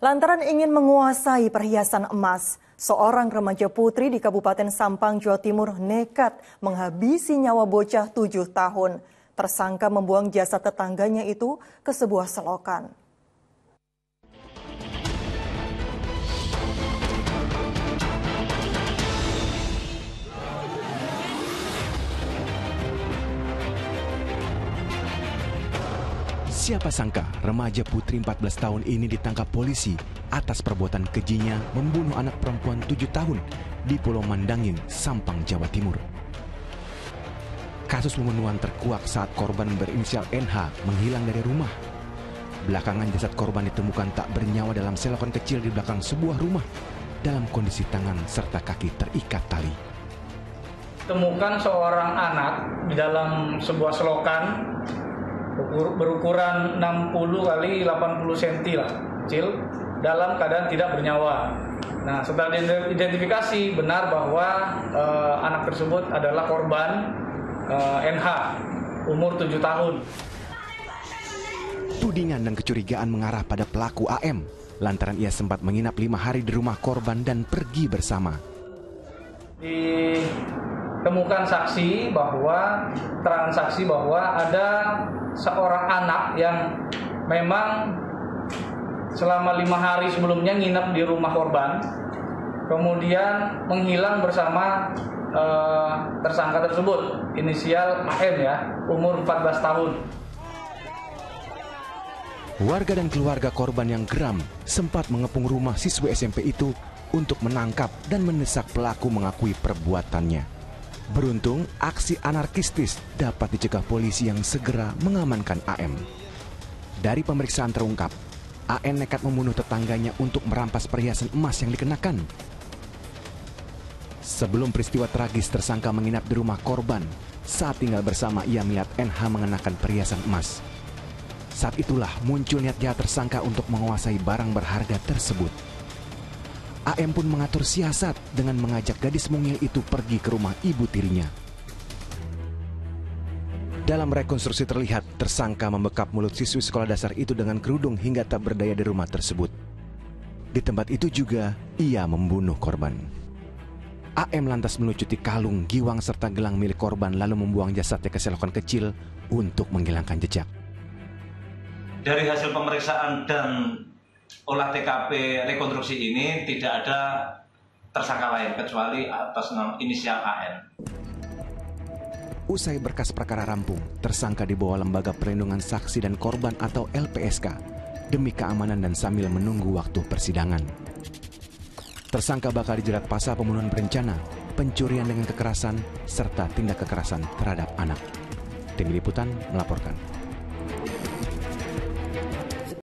Lantaran ingin menguasai perhiasan emas, seorang remaja putri di Kabupaten Sampang, Jawa Timur nekat menghabisi nyawa bocah 7 tahun. Tersangka membuang jasad tetangganya itu ke sebuah selokan. Siapa sangka remaja putri 14 tahun ini ditangkap polisi atas perbuatan kejinya membunuh anak perempuan 7 tahun di Pulau Mandangin, Sampang, Jawa Timur. Kasus pembunuhan terkuak saat korban berinisial NH menghilang dari rumah. Belakangan jasad korban ditemukan tak bernyawa dalam selokan kecil di belakang sebuah rumah dalam kondisi tangan serta kaki terikat tali. Temukan seorang anak di dalam sebuah selokan berukuran 60 kali 80 cm lah, kecil, dalam keadaan tidak bernyawa. Nah, setelah diidentifikasi benar bahwa anak tersebut adalah korban NH, umur 7 tahun. Tudingan dan kecurigaan mengarah pada pelaku AM, lantaran ia sempat menginap 5 hari di rumah korban dan pergi bersama. Ditemukan keterangan saksi bahwa ada seorang anak yang memang selama 5 hari sebelumnya nginep di rumah korban, kemudian menghilang bersama tersangka tersebut, inisial AM ya, umur 14 tahun. Warga dan keluarga korban yang geram sempat mengepung rumah siswa SMP itu untuk menangkap dan mendesak pelaku mengakui perbuatannya. Beruntung, aksi anarkistis dapat dicegah polisi yang segera mengamankan AM. Dari pemeriksaan terungkap, AM nekat membunuh tetangganya untuk merampas perhiasan emas yang dikenakan. Sebelum peristiwa tragis, tersangka menginap di rumah korban. Saat tinggal bersama, ia melihat NH mengenakan perhiasan emas. Saat itulah muncul niat jahat tersangka untuk menguasai barang berharga tersebut. AM pun mengatur siasat dengan mengajak gadis mungil itu pergi ke rumah ibu tirinya. Dalam rekonstruksi terlihat tersangka membekap mulut siswi sekolah dasar itu dengan kerudung hingga tak berdaya di rumah tersebut. Di tempat itu juga ia membunuh korban. AM lantas melucuti kalung, giwang serta gelang milik korban lalu membuang jasadnya ke selokan kecil untuk menghilangkan jejak. Dari hasil pemeriksaan dan olah TKP rekonstruksi ini tidak ada tersangka lain kecuali atas nama inisial AN. Usai berkas perkara rampung, tersangka dibawa Lembaga Perlindungan Saksi dan Korban atau LPSK demi keamanan dan sambil menunggu waktu persidangan. Tersangka bakal dijerat pasal pembunuhan berencana, pencurian dengan kekerasan, serta tindak kekerasan terhadap anak. Tim Liputan melaporkan.